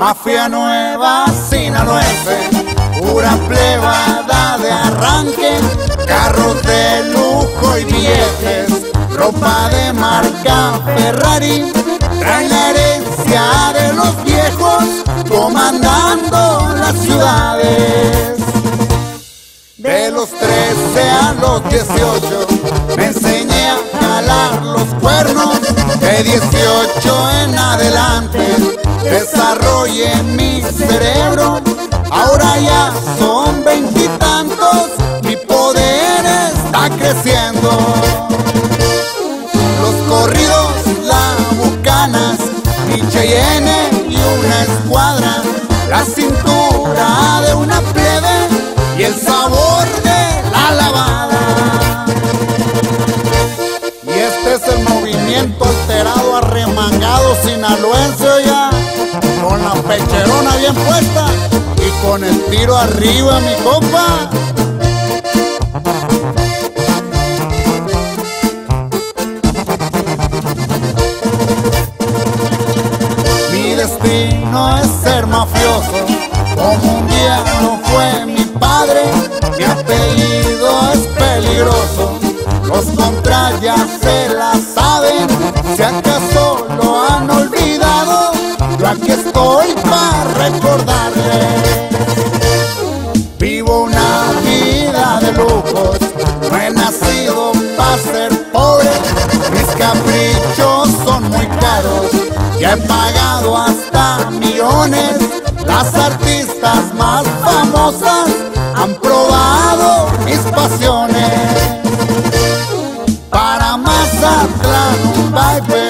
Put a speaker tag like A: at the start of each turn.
A: Mafia nueva sinaloense, pura plebada de arranque, carros de lujo y billetes, ropa de marca Ferrari, traen la herencia de los viejos, comandando las ciudades. De los 13 a los 18 me enseñé a jalar los cuernos, de 18 en adelante desarrollé mi cerebro. Ahora ya son 20 y tantos, mi poder está creciendo. Los corridos, las bucanas, mi Cheyenne y una escuadra, la cintura de una plebe y el sabor de la lavada. Y este es el movimiento alterado, arremangado sinaloense, ya con la pecherona bien puesta y con el tiro arriba, mi compa. Mi destino es ser mafioso, como un día no fue mi padre. Mi apellido es peligroso, los contras ya se la saben. Si acaso lo han olvidado, yo aquí estoy para recordarles. Vivo una vida de lujos, no he nacido para ser pobre. Mis caprichos son muy caros, ya he pagado hasta millones. Las artistas más famosas han probado mis pasiones. Para Mazatlán un baile